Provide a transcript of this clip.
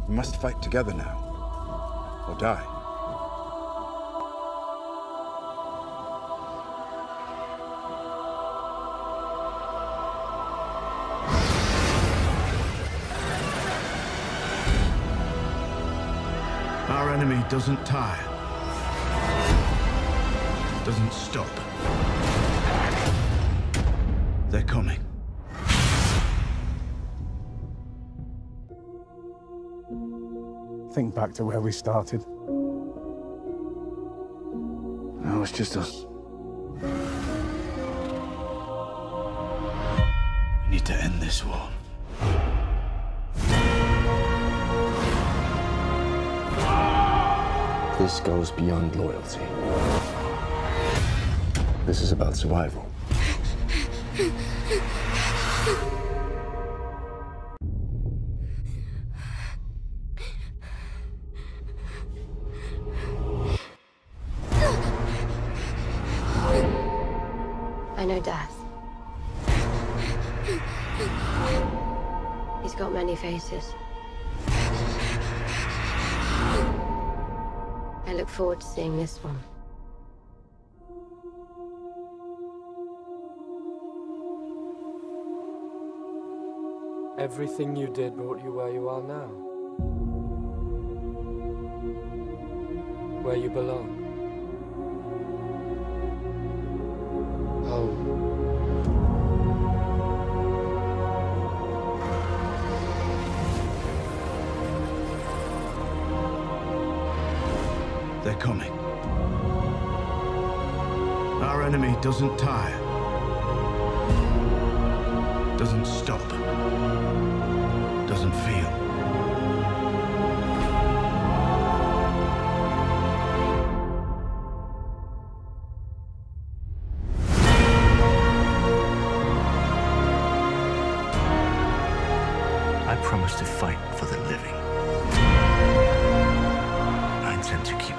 We must fight together now, or die. Our enemy doesn't tire, doesn't stop. They're coming. Think back to where we started. No, it's just us. We need to end this war. This goes beyond loyalty. This is about survival. I know Death. He's got many faces. I look forward to seeing this one. Everything you did brought you where you are now. Where you belong. Home. They're coming. Our enemy doesn't tire, doesn't stop, doesn't feel. I promise to fight for the living. I intend to keep